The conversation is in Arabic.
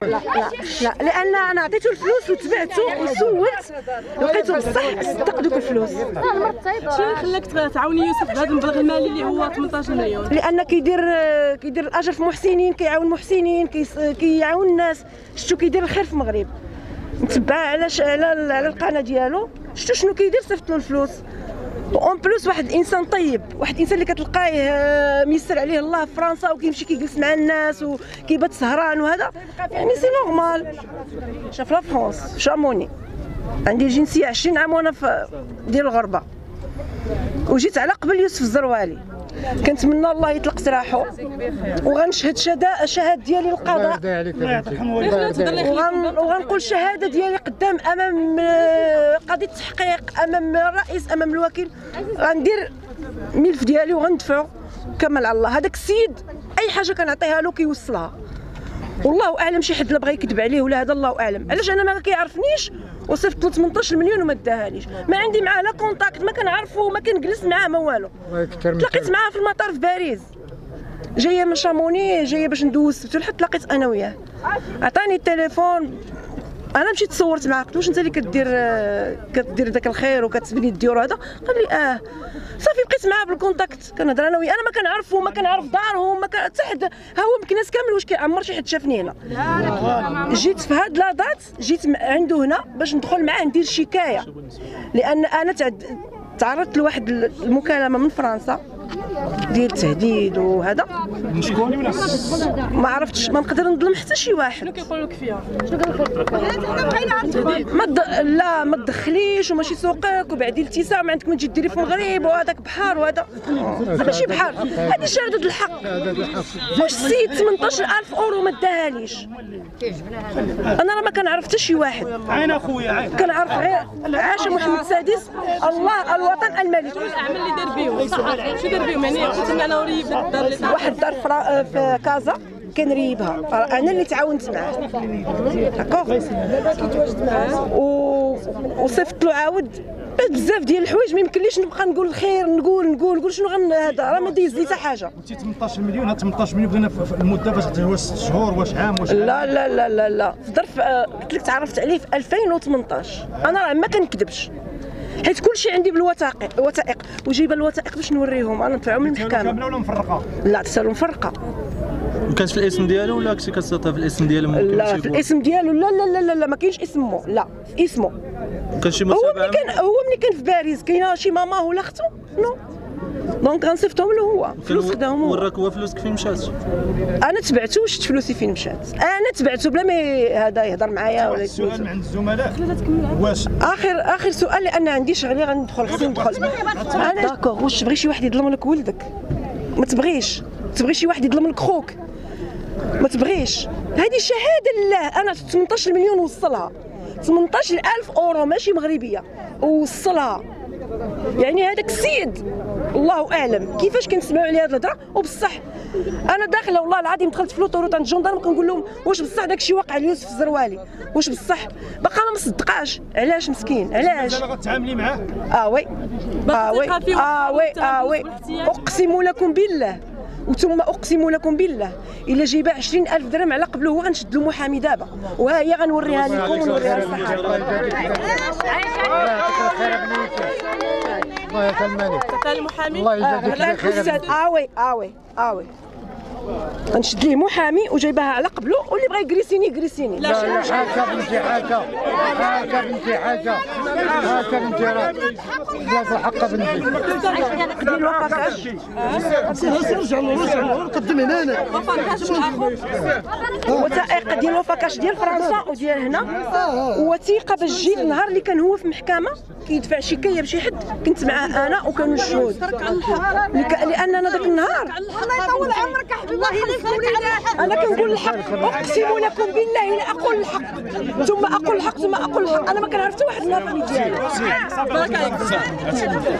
لا لان انا عطيته الفلوس وتبعته وسولت لقيته بصح صدق دوك الفلوس. شنو خلاك تعاوني يوسف بهذا المبلغ المالي اللي هو 18 مليون؟ لان كيدير الاجر في محسنين، كيعاون المحسنين، كيعاون الناس. شفتو كيدير الخير في المغرب، نتبع على القناه ديالو، شفتو شنو كيدير، صيفط له الفلوس. اون بلوس واحد الانسان طيب، واحد الانسان اللي كتلقايه ميسر عليه الله في فرنسا وكيمشي كيجلس مع الناس وكيبات سهران وهذا، يعني سي نورمال. شاف لا فرنسا شاموني، عندي الجنسيه 20 عام وانا في ديال الغربه، وجيت على قبل يوسف الزروالي. كنتمنى الله يطلق سراحه وغنشهد شهاده ديالي للقضاء، وغنقول شهاده ديالي قدام امام قاضي التحقيق، امام الرئيس، امام الوكيل. غندير ملف ديالي وغندفعو كمل على الله. هذاك السيد اي حاجه كنعطيها له كيوصلها، والله اعلم شي حد لا بغى يكذب عليه ولا هذا الله اعلم. علاش انا ما كيعرفنيش وصيفط له 18 مليون وما داهاليش، ما عندي معاه لا كونتاكت، ما كنعرفو، ما كنجلس معاه، ما والو. تلاقيت معاه في المطار في باريس، جايه من شاموني، جايه باش ندوز السبت والحد، تلاقيت انا وياه، عطاني التليفون، انا مشيت تصورت معاه، قلت واش انت اللي كدير داك الخير وكتبني الديور هذا؟ قال لي صافي بقيت معاه بالكونتاكت، كنهضر انا وياه، انا ما كنعرفو، ما كنعرف دارهم، ما حتى حد، ها هو مكناس كامل، واش عمر شي حد شافني هنا. جيت في هاد لاضات، جيت عنده هنا باش ندخل معاه ندير شكايه، لان انا تعرضت لواحد المكالمه من فرنسا ديال التهديد وهذا. شكون؟ ما عرفتش، ما نقدر نظلم حتى شي واحد. شنو كيقولوا لك فيها؟ لا ما تدخليش وماشي سوقك وبعدي الاتساع، ما عندك ما تجي ديري في المغرب وهذاك بحار وهذا ماشي بحار، هذه شهاده الحق. واش السيد 18000 اورو ما داهاليش؟ انا راه ما كنعرف حتى شي واحد. عين اخويا عين، كنعرف غير عاشا محمد السادس، الله الوطن الملك. الاعمال اللي دار بهم شو دار بهم؟ يعني قلت لنا انا وريب الدار اللي واحد الدار في كازا كنريبها، انا اللي تعاونت معاه داكوغ، وصيفط له عاود بزاف ديال الحوايج. ما يمكنليش نبقى نقول الخير، نقول شنو هذا، راه ما دايز لي حتى حاجه. قلتي 18 مليون، هاد 18 مليون بغينا في المده باش هو 6 شهور، واش عام، واش لا لا لا لا لا، في ظرف قلت لك تعرفت عليه في 2018. انا راه ما كنكذبش، حيت كلشي عندي بالوثائق، وجايبه الوثائق باش نوريهم، انا ندفعهم للمحكمه. كامله ولا مفرقه؟ لا تسالو مفرقه. وكانت في الاسم ديالو ولا كنتي كتسطها في الاسم ديالو؟ لا في الاسم ديالو، لا لا لا لا، ما كاينش اسمه، لا في اسمه. كان شي هو ملي كان في باريس، كاينه شي ماما ولا اختو، نو دونك غنصيفطهم له هو، فلوس خداهم هو. وراك هو فلوسك فين مشات؟ انا تبعته وشفت فلوسي فين مشات، انا تبعته بلا ما هذا يهضر معايا ولا يسول. سؤال من عند الزملاء، واش اخر سؤال، لان عندي شغلي غندخل، خصني ندخل انا. داكوغ، واش تبغي شي واحد يظلم لك ولدك؟ ما تبغيش شي واحد يظلم لك خوك، ما تبغيش. هذه شهاده لله، انا 18 مليون وصلها، 18000 اورو ماشي مغربيه ووصلها. يعني هذاك السيد الله اعلم كيفاش كنسمعوا عليه هذه الهضره. وبصح انا داخله والله العظيم، دخلت في لوطوروط عند الجندرم كنقول لهم واش بصح داك الشيء واقع ليوسف الزروالي، واش بصح؟ باقا ما مصدقاش. علاش مسكين؟ علاش؟ دابا غتعاملي معاه؟ وي اقسم لكم بالله، وثم اقسم لكم بالله الا جايبه 20,000 درهم على قبله هو غنشد له محامي دابا، وها هي غنوريها لكم ونوريها للصحافه. الله يسلمك. تعطي المحامي الله يجازيك خير. غنشد ليه محامي وجايبها على قبله، واللي بغى يكريسيني. لا حاجه بنتي، حاجه بنتي، حاجه بنتي، راه بلاد الحق بنتي. ديال الوفاكاش رجع قدم هنا وثائق ديال الوفاكاش ديال فرنسا وديال هنا، ووثيقه باش جيت النهار اللي كان هو في محكمه كيدفع شكايه بشي حد، كنت معاه انا وكانوا الشهود، لاننا ذاك النهار الله يطول عمرك حبيبي، الله يخليك على انا كنقول الحق، اقسم لكم بالله لا اقول الحق ثم اقول الحق ثم اقول الحق. انا ما كنعرف حتى واحد من الفامي ديالي. بارك عليك.